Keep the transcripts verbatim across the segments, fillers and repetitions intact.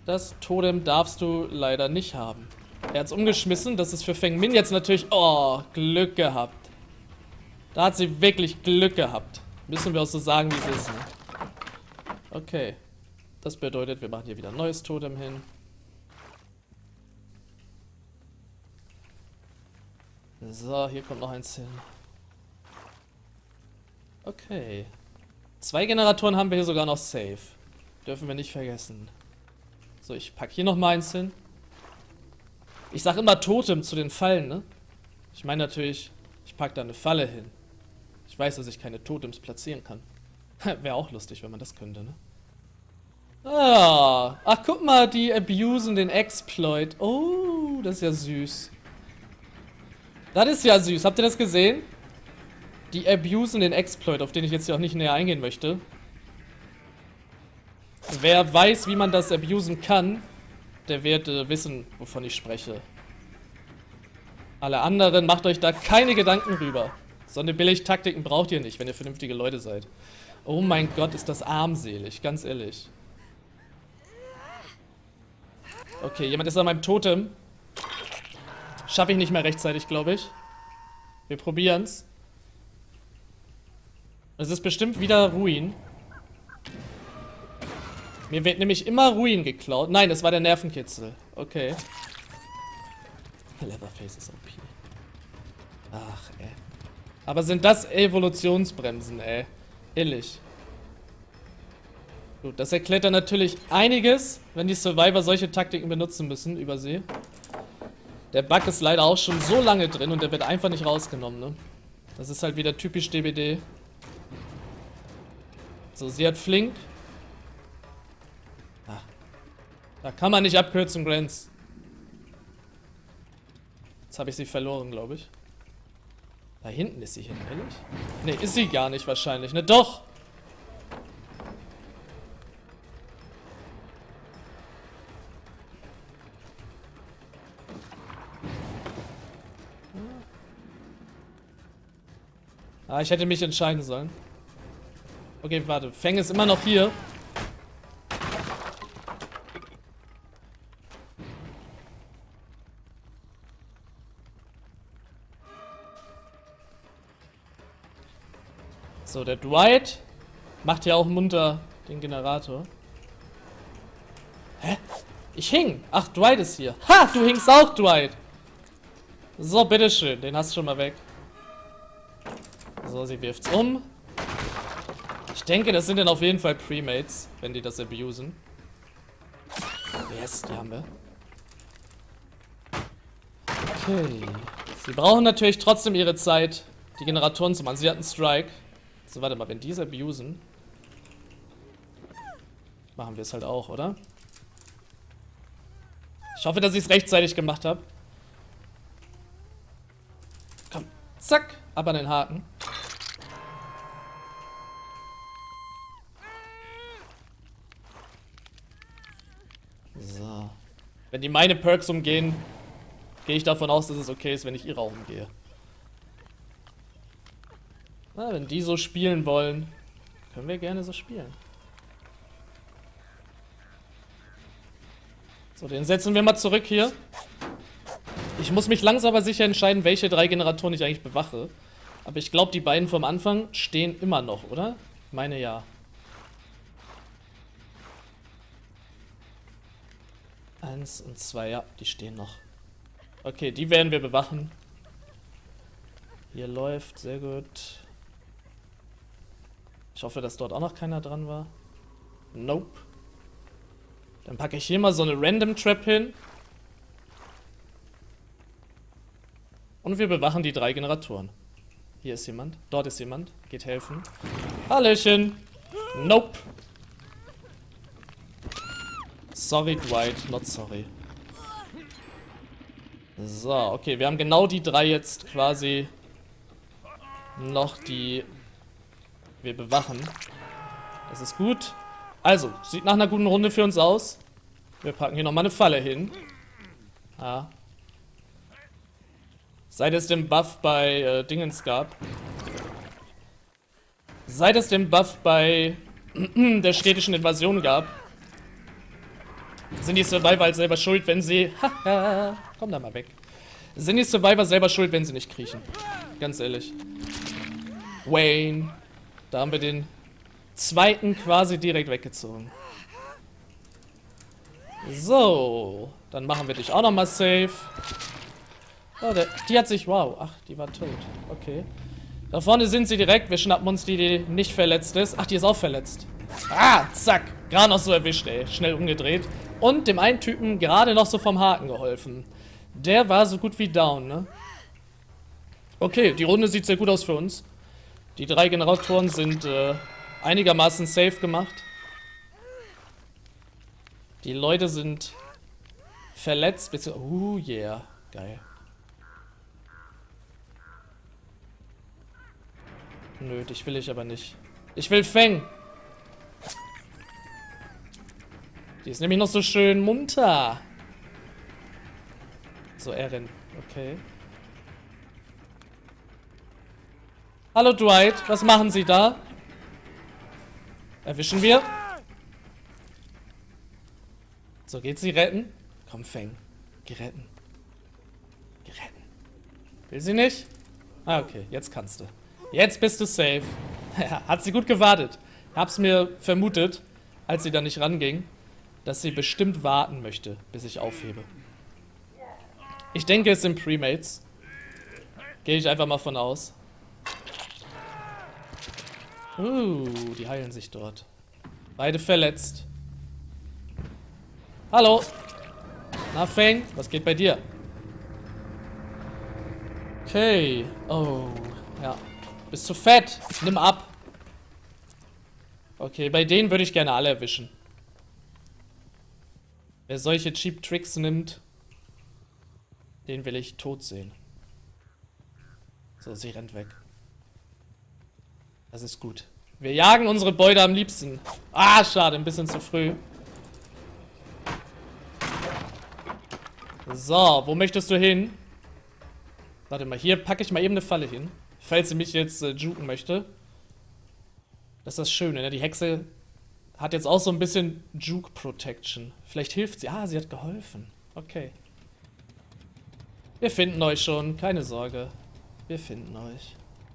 Das Totem darfst du leider nicht haben. Er hat's umgeschmissen. Das ist für Feng Min jetzt natürlich... Oh, Glück gehabt. Da hat sie wirklich Glück gehabt. Müssen wir auch so sagen, wie es ist, ne? Okay. Das bedeutet, wir machen hier wieder ein neues Totem hin. So, hier kommt noch eins hin. Okay. Zwei Generatoren haben wir hier sogar noch safe. Dürfen wir nicht vergessen. So, ich packe hier noch mal eins hin. Ich sag immer Totem zu den Fallen, ne? Ich meine natürlich, ich packe da eine Falle hin. Ich weiß, dass ich keine Totems platzieren kann. Wäre auch lustig, wenn man das könnte, ne? Ah, ach, guck mal, die abusen den Exploit. Oh, das ist ja süß. Das ist ja süß. Habt ihr das gesehen? Die abusen den Exploit, auf den ich jetzt hier auch nicht näher eingehen möchte. Wer weiß, wie man das abusen kann, der wird äh, wissen, wovon ich spreche. Alle anderen, macht euch da keine Gedanken rüber. So eine Billig-Taktiken braucht ihr nicht, wenn ihr vernünftige Leute seid. Oh mein Gott, ist das armselig, ganz ehrlich. Okay, jemand ist an meinem Totem. Schaffe ich nicht mehr rechtzeitig, glaube ich. Wir probieren's. Es ist bestimmt wieder Ruin. Mir wird nämlich immer Ruin geklaut. Nein, das war der Nervenkitzel. Okay. Leatherface ist O P. Ach, ey. Aber sind das Evolutionsbremsen, ey. Ehrlich. Gut, das erklärt dann natürlich einiges, wenn die Survivor solche Taktiken benutzen müssen über sie. Der Bug ist leider auch schon so lange drin und der wird einfach nicht rausgenommen, ne? Das ist halt wieder typisch D B D. So, sie hat flink. Ah. Da kann man nicht abkürzen, Grants. Jetzt habe ich sie verloren, glaube ich. Da hinten ist sie hin, ehrlich? Ne, ist sie gar nicht wahrscheinlich. Ne, doch! Ah, ich hätte mich entscheiden sollen. Okay, warte. Feng ist immer noch hier. So, der Dwight macht ja auch munter den Generator. Hä? Ich hing. Ach, Dwight ist hier. Ha, du hingst auch, Dwight. So, bitteschön. Den hast du schon mal weg. So, sie wirft's um. Ich denke, das sind dann auf jeden Fall Premates, wenn die das abusen. Yes, die haben wir. Okay. Sie brauchen natürlich trotzdem ihre Zeit, die Generatoren zu machen. Sie hatten Strike. So, warte mal, wenn die es abusen, machen wir es halt auch, oder? Ich hoffe, dass ich es rechtzeitig gemacht habe. Komm, zack, ab an den Haken. So. Wenn die meine Perks umgehen, gehe ich davon aus, dass es okay ist, wenn ich ihre auch umgehe. Na, wenn die so spielen wollen, können wir gerne so spielen. So, den setzen wir mal zurück hier. Ich muss mich langsam aber sicher entscheiden, welche drei Generatoren ich eigentlich bewache. Aber ich glaube, die beiden vom Anfang stehen immer noch, oder? Meine ja. Eins und zwei, ja, die stehen noch. Okay, die werden wir bewachen. Hier läuft, sehr gut. Ich hoffe, dass dort auch noch keiner dran war. Nope. Dann packe ich hier mal so eine Random Trap hin. Und wir bewachen die drei Generatoren. Hier ist jemand. Dort ist jemand. Geht helfen. Hallöchen. Nope. Sorry, Dwight. Not sorry. So, okay. Wir haben genau die drei jetzt quasi noch, die wir bewachen. Das ist gut. Also, sieht nach einer guten Runde für uns aus. Wir packen hier nochmal eine Falle hin. Ah. Seit es den Buff bei äh, Dingens gab. Seit es den Buff bei der städtischen Invasion gab, Sind die Survivor halt selber schuld, wenn sie... Haha, komm da mal weg. Sind die Survivor selber schuld, wenn sie nicht kriechen? Ganz ehrlich. Wayne. Da haben wir den zweiten quasi direkt weggezogen. So. Dann machen wir dich auch nochmal safe. Oh, der, die hat sich... Wow. Ach, die war tot. Okay. Da vorne sind sie direkt. Wir schnappen uns die, die nicht verletzt ist. Ach, die ist auch verletzt. Ah, zack. Gerade noch so erwischt, ey. Schnell umgedreht. Und dem einen Typen gerade noch so vom Haken geholfen. Der war so gut wie down, ne? Okay, die Runde sieht sehr gut aus für uns. Die drei Generatoren sind äh, einigermaßen safe gemacht. Die Leute sind verletzt. Uh, yeah. Geil. Nö, dich will ich aber nicht. Ich will Feng. Die ist nämlich noch so schön munter. So, Erin. Okay. Hallo, Dwight. Was machen Sie da? Erwischen wir. So, geht sie retten? Komm, Feng. Geh retten. Geh retten. Will sie nicht? Ah, okay. Jetzt kannst du. Jetzt bist du safe. Hat sie gut gewartet. Hab's mir vermutet, als sie da nicht ranging, dass sie bestimmt warten möchte, bis ich aufhebe. Ich denke, es sind Premates. Gehe ich einfach mal von aus. Uh, die heilen sich dort. Beide verletzt. Hallo. Na, Feng, was geht bei dir? Okay. Oh, ja. Bist zu fett. Nimm ab. Okay, bei denen würde ich gerne alle erwischen. Wer solche Cheap Tricks nimmt, den will ich tot sehen. So, sie rennt weg. Das ist gut. Wir jagen unsere Beute am liebsten. Ah, schade, ein bisschen zu früh. So, wo möchtest du hin? Warte mal, hier packe ich mal eben eine Falle hin. Falls sie mich jetzt äh, juken möchte. Das ist das Schöne, ne? Die Hexe hat jetzt auch so ein bisschen Juke Protection. Vielleicht hilft sie. Ah, sie hat geholfen. Okay. Wir finden euch schon, keine Sorge. Wir finden euch.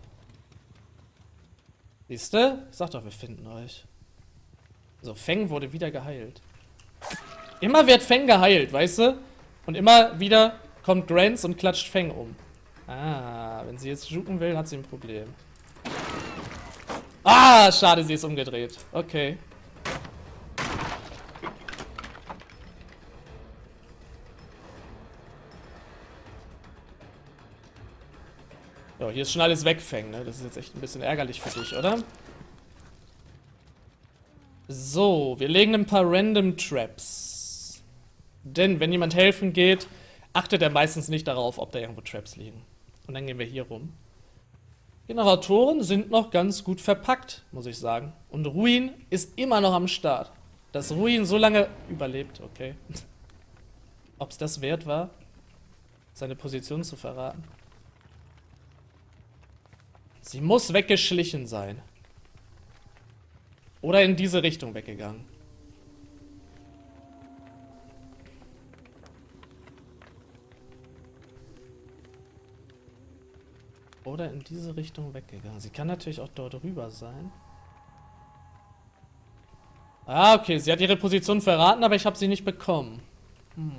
Siehste? Ich sag doch, wir finden euch. So, Feng wurde wieder geheilt. Immer wird Feng geheilt, weißt du? Und immer wieder kommt Grants und klatscht Feng um. Ah, wenn sie jetzt juken will, hat sie ein Problem. Ah, schade, sie ist umgedreht. Okay. So, hier ist schon alles weg, Feng, ne? Das ist jetzt echt ein bisschen ärgerlich für dich, oder? So, wir legen ein paar Random Traps. Denn wenn jemand helfen geht, achtet er meistens nicht darauf, ob da irgendwo Traps liegen. Und dann gehen wir hier rum. Generatoren sind noch ganz gut verpackt, muss ich sagen. Und Ruin ist immer noch am Start. Dass Ruin so lange überlebt, okay. Ob es das wert war, seine Position zu verraten. Sie muss weggeschlichen sein. Oder in diese Richtung weggegangen. Oder in diese Richtung weggegangen. Sie kann natürlich auch dort rüber sein. Ah, okay. Sie hat ihre Position verraten, aber ich habe sie nicht bekommen. Hm.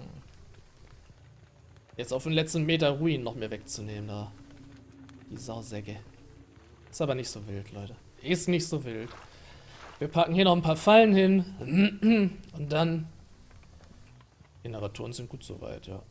Jetzt auf den letzten Meter Ruin noch mehr wegzunehmen, da. Die Sausäcke. Ist aber nicht so wild, Leute. Ist nicht so wild. Wir packen hier noch ein paar Fallen hin. Und dann... Generatoren sind gut soweit, ja.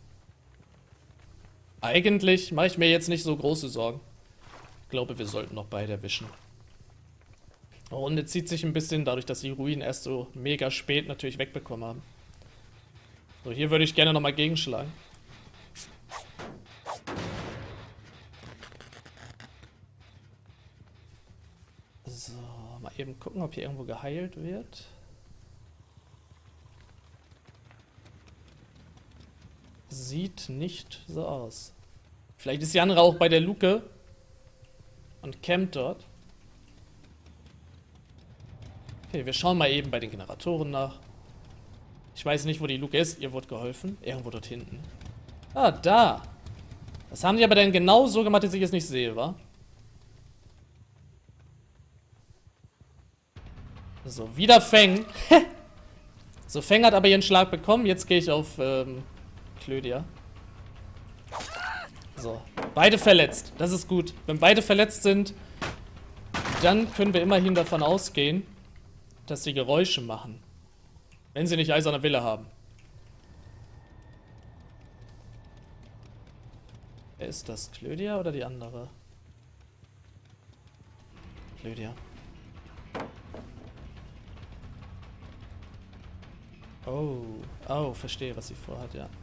Eigentlich mache ich mir jetzt nicht so große Sorgen. Ich glaube, wir sollten noch beide erwischen. Die Runde zieht sich ein bisschen, dadurch, dass die Ruinen erst so mega spät natürlich wegbekommen haben. So, hier würde ich gerne nochmal gegenschlagen. So, mal eben gucken, ob hier irgendwo geheilt wird. Sieht nicht so aus. Vielleicht ist die andere auch bei der Luke und campt dort. Okay, wir schauen mal eben bei den Generatoren nach. Ich weiß nicht, wo die Luke ist. Ihr wurde geholfen. Irgendwo dort hinten. Ah, da. Das haben die aber dann genau so gemacht, dass ich es nicht sehe, wa? So, wieder Feng. So, Feng hat aber ihren Schlag bekommen. Jetzt gehe ich auf ähm, Clödia. So, beide verletzt. Das ist gut. Wenn beide verletzt sind, dann können wir immerhin davon ausgehen, dass sie Geräusche machen. Wenn sie nicht eiserne Wille haben. Wer ist das? Clödia oder die andere? Clödia. Oh, oh, verstehe, was sie vorhat, ja.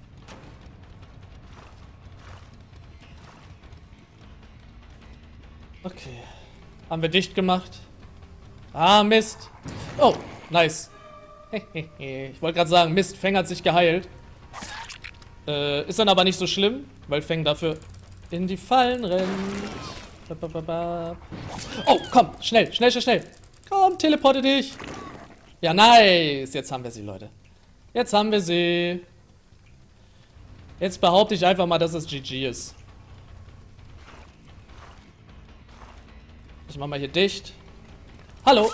Okay. Haben wir dicht gemacht. Ah, Mist. Oh, nice. Ich wollte gerade sagen, Mist, Feng hat sich geheilt. Äh, ist dann aber nicht so schlimm, weil Feng dafür in die Fallen rennt. Oh, komm, schnell, schnell, schnell, schnell. Komm, teleporte dich. Ja, nice. Jetzt haben wir sie, Leute. Jetzt haben wir sie. Jetzt behaupte ich einfach mal, dass es G G ist. Ich mach mal hier dicht. Hallo.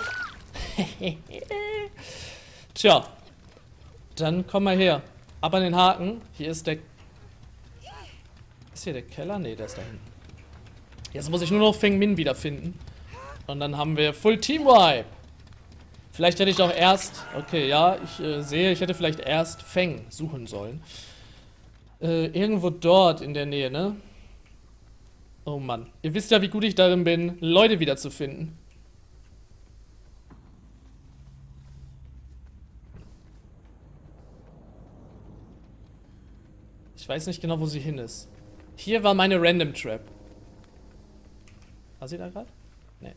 Tja. Dann komm mal her. Ab an den Haken. Hier ist der... Ist hier der Keller? Ne, der ist da hinten. Jetzt muss ich nur noch Feng Min wiederfinden. Und dann haben wir Full Team Wipe. Vielleicht hätte ich auch erst... Okay, ja, ich äh, sehe, ich hätte vielleicht erst Feng suchen sollen. Äh, irgendwo dort in der Nähe, ne? Oh Mann. Ihr wisst ja, wie gut ich darin bin, Leute wiederzufinden. Ich weiß nicht genau, wo sie hin ist. Hier war meine Random Trap. War sie da gerade? Nee.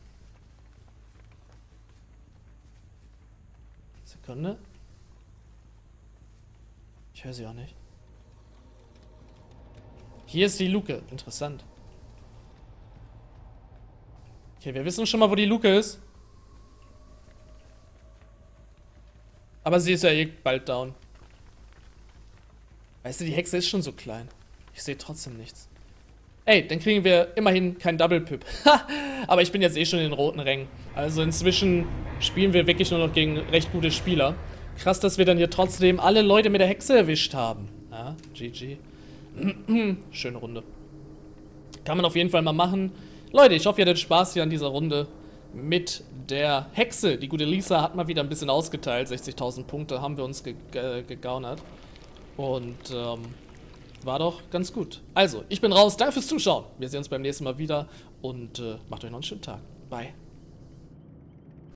Sekunde. Ich höre sie auch nicht. Hier ist die Luke. Interessant. Okay, wir wissen schon mal, wo die Luke ist. Aber sie ist ja eh bald down. Weißt du, die Hexe ist schon so klein. Ich sehe trotzdem nichts. Ey, dann kriegen wir immerhin kein Double-Pip. Aber ich bin jetzt eh schon in den roten Rängen. Also inzwischen spielen wir wirklich nur noch gegen recht gute Spieler. Krass, dass wir dann hier trotzdem alle Leute mit der Hexe erwischt haben. Ja, G G. Schöne Runde. Kann man auf jeden Fall mal machen. Leute, ich hoffe, ihr hattet Spaß hier an dieser Runde mit der Hexe. Die gute Lisa hat mal wieder ein bisschen ausgeteilt. sechzigtausend Punkte haben wir uns ge ge gegaunert. Und ähm, war doch ganz gut. Also, ich bin raus. Danke fürs Zuschauen. Wir sehen uns beim nächsten Mal wieder. Und äh, macht euch noch einen schönen Tag. Bye.